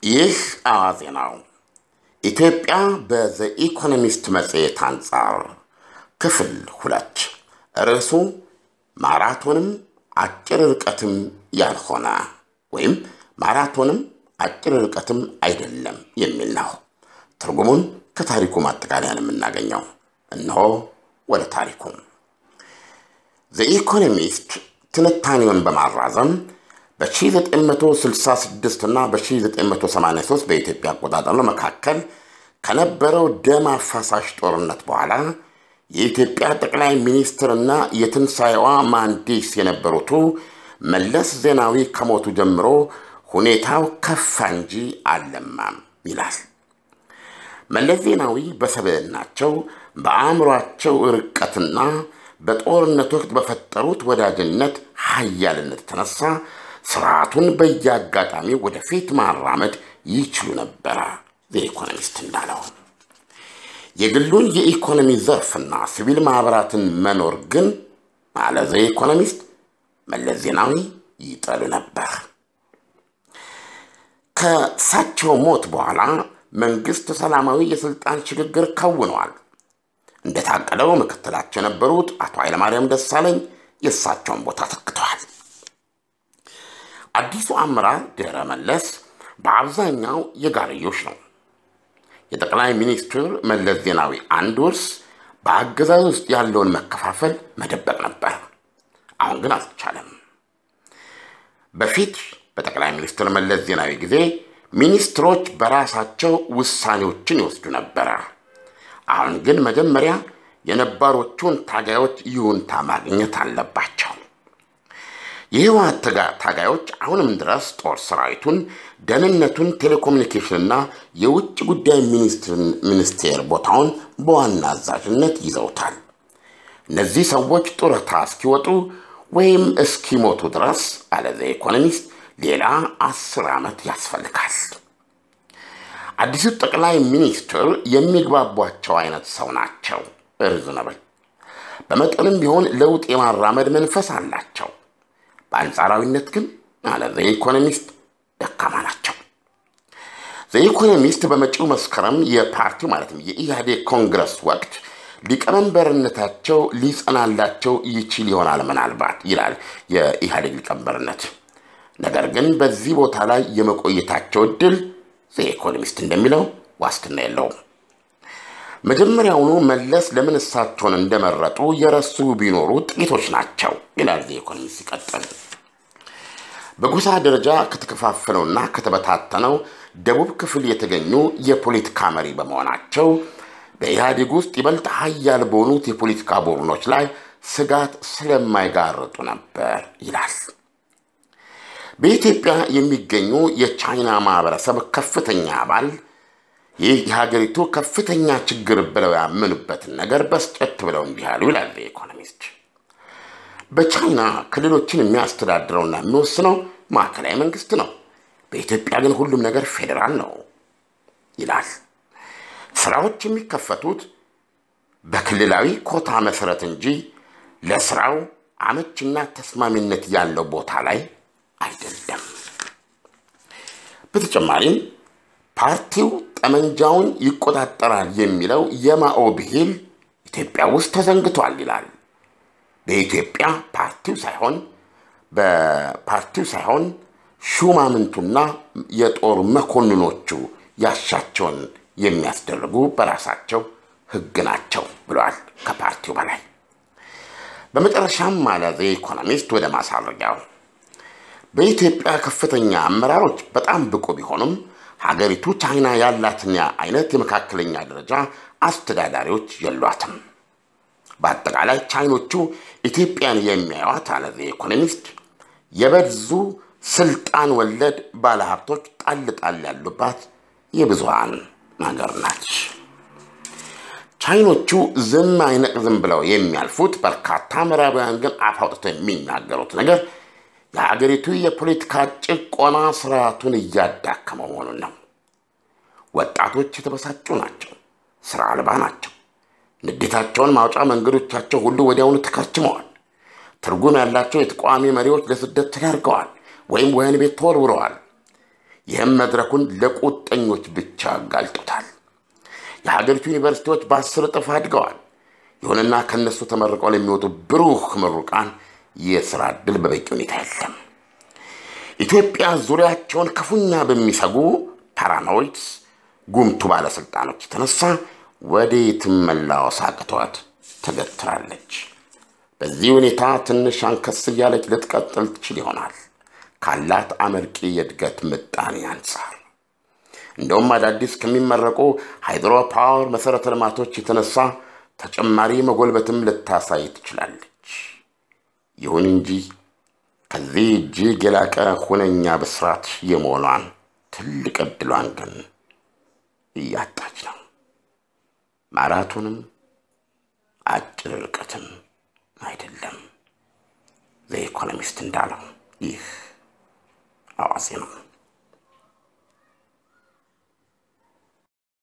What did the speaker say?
ይህ አዋዜ ነው። ኢትዮጵያ በዘ ኢኮኖሚስት መጽሔት አንጻር ክፍል 2 ርዕሱ ማራቶንም አጭር ርቀትም ያልሆነ ወይም ማራቶንም አጭር ርቀትም አይደለም የሚል ነው። ትርጉሙን ከታሪኩ ማጠቃለያ የምናገኘው እነሆ ወደ ታሪኩ። ዘ ኢኮኖሚስት ትንታኔውን በማራዘም በ1966 እና በ1983 በኢትዮጵያ አቆጣጠር መካከል ከነበረው ደም አፋሳሽ ጦርነት በኋላ የኢትዮጵያ ጠቅላይ ሚኒስትርና የትንሳኤዋ መሐንዲስ የነበሩት መለስ ዜናዊ ከሞቱ ጀምሮ ሁኔታው ከፋ እንጂ አልለማም ይላል። መለስ ዜናዊ በሰብዕናቸው በአእምሯቸው ርቀትና በጦርነት ወቅት በፈጠሩት ወዳጅነት ኃያልነት ተነሳ ስርዓቱን በየአጋጣሚው ወደፊት ማራመድ ይችሉ ነበር። ዘኢኮኖሚስት እንዳለው የግሉን የኢኮኖሚ ዘርፍና ሲቪል ማህበራትን መኖር ግን አለ ዘኢኮኖሚስት መለስ ዜናዊ ይጠሉ ነበር። ከሳቸው ሞት በኋላ መንግስት ሰላማዊ የስልጣን ሽግግር ከውኗል። እንደታቀደው ምክትላቸው የነበሩት አቶ ኃይለማርያም ደሳለኝ የሳቸውን ቦታ ተክተዋል። አዲሱ አመራር ድህረ መለስ በአብዛኛው የጋርዮሽ ነው። የጠቅላይ ሚኒስትር መለስ ዜናዊ አንድ ውርስ በአገዛዙ ውስጥ ያለውን መከፋፈል መደበቅ ነበር። አሁን ግን አልቻለም። በፊት በጠቅላይ ሚኒስትር መለስ ዜናዊ ጊዜ ሚኒስትሮች በራሳቸው ውሳኔዎችን ይወስዱ ነበር። አሁን ግን መጀመሪያ የነባሮቹን ታጋዮች ይሁንታ ማግኘት አለባቸው። የህወሓት ታጋዮች አሁንም ድረስ ጦር ሰራዊቱን፣ ደህንነቱን፣ ቴሌኮሙኒኬሽንና የውጭ ጉዳይ ሚኒስቴር ቦታውን በዋና አዛዥነት ይዘውታል። እነዚህ ሰዎች ጡረታ እስኪወጡ ወይም እስኪሞቱ ድረስ አለ ዘ ኢኮኖሚስት ሌላ 10 ዓመት ያስፈልጋል። አዲሱ ጠቅላይ ሚኒስትር የሚግባቧቸው አይነት ሰው ናቸው። ሪዝነብል በመጠንም ቢሆን ለውጥ የማራመድ መንፈስ አላቸው። በአንጻራዊነት ግን አለ ዘ ኢኮኖሚስት ደካማ ናቸው። ዘ ኢኮኖሚስት በመጪው መስከረም የፓርቲው ማለትም የኢህአዴግ ኮንግረስ ወቅት ሊቀመንበርነታቸው ሊጸናላቸው ይችል ይሆናል ምናልባት ይላል የኢህአዴግ ሊቀመንበርነት። ነገር ግን በዚህ ቦታ ላይ የመቆየታቸው እድል ዘ ኢኮኖሚስት እንደሚለው ዋስትና የለውም። መጀመሪያውኑ መለስ ለምን እሳቸውን እንደመረጡ የረሱ ቢኖሩ ጥቂቶች ናቸው ይላል ዘ ኢኮኖሚስት ሲቀጥል። በጎሳ ደረጃ ከተከፋፈለውና ከተበታተነው ደቡብ ክፍል የተገኙ የፖለቲካ መሪ በመሆናቸው በኢህአዴግ ውስጥ ይበልጥ ኃያል በሆኑት የፖለቲካ ቡድኖች ላይ ስጋት ስለማይጋርጡ ነበር ይላል። በኢትዮጵያ የሚገኙ የቻይና ማህበረሰብ ከፍተኛ አባል ይህ የሀገሪቱ ከፍተኛ ችግር ብለው ያመኑበትን ነገር በስጨት ብለው እንዲያሉ ይላል ዘ ኢኮኖሚስት። በቻይና ክልሎችን የሚያስተዳድረውና የሚወስነው ማዕከላዊ መንግስት ነው። በኢትዮጵያ ግን ሁሉም ነገር ፌዴራል ነው ይላል። ስራዎች የሚከፈቱት በክልላዊ ኮታ መሰረት እንጂ ለስራው አመችና ተስማሚነት ያለው ቦታ ላይ አይደለም። በተጨማሪም ፓርቲው ጠመንጃውን ይቆጣጠራል የሚለው የማኦ ብሂል ኢትዮጵያ ውስጥ ተዘንግቷል ይላል። በኢትዮጵያ በፓርቲው ሳይሆን ሹማምንቱና የጦር መኮንኖቹ ያሻቸውን የሚያስደርጉ በራሳቸው ህግ ናቸው ብሏል ከፓርቲው በላይ። በመጨረሻም ማለት ዘ ኢኮኖሚስት ወደ ማሳረጊያው በኢትዮጵያ ከፍተኛ አመራሮች በጣም ብቁ ቢሆኑም ሀገሪቱ ቻይና ያላትን አይነት የመካከለኛ ደረጃ አስተዳዳሪዎች የሏትም። በአጠቃላይ ቻይኖቹ ኢትዮጵያን የሚያዩት አለ ዘ ኢኮኖሚስት የበዙ ስልጣን ወለድ ባለሀብቶች ጣል ያሉባት የብዙሃን ሀገር ናት። ቻይኖቹ ዝም ብለው የሚያልፉት በርካታ ምዕራባውያን ግን አፍ አውጥተው የሚናገሩት ነገር የሀገሪቱ የፖለቲካ ጭቆና ስርዓቱን እያዳከመው መሆኑን ነው። ወጣቶች የተበሳጩ ናቸው፣ ስራ አልባ ናቸው። ንዴታቸውን ማውጫ መንገዶቻቸው ሁሉ ወዲያውኑ ተከርችመዋል። ትርጉም ያላቸው የተቃዋሚ መሪዎች ለስደት ተዳርገዋል ወይም ወህኒ ቤት ተወርውረዋል። ይህም መድረኩን ለቁጠኞች ብቻ አጋልጦታል። የሀገሪቱ ዩኒቨርሲቲዎች በ10 እጥፍ አድገዋል። ይሁንና ከነሱ ተመርቀው ለሚወጡ ብሩህ ምሩቃን የሥራ ዕድል በበቂ ሁኔታ የለም። ኢትዮጵያ ዙሪያቸውን ክፉኛ በሚሰጉ ፓራኖይድስ ጉምቱ ባለስልጣኖች የተነሳ ወዴትም መላወስ አቅቷት ተገትራለች። በዚህ ሁኔታ ትንሽ አንከስ እያለች ልትቀጥል ትችል ይሆናል ካላት አመርቂ የእድገት ምጣኔ አንጻር። እንደውም አዳዲስ ከሚመረቁ ሃይድሮ ፓወር መሰረተ ልማቶች የተነሳ ተጨማሪ መጎልበትም ልታሳይ ትችላለች። ይሁን እንጂ ከዚህ እጅግ የላቀ ሁነኛ ብስራት የመሆኗን ትልቅ ዕድሏን ግን እያጣች ነው። ማራቶንም አጭር ርቀትም አይደለም። ዘ ኢኮኖሚስት እንዳለው ይህ አዋዜ ነው።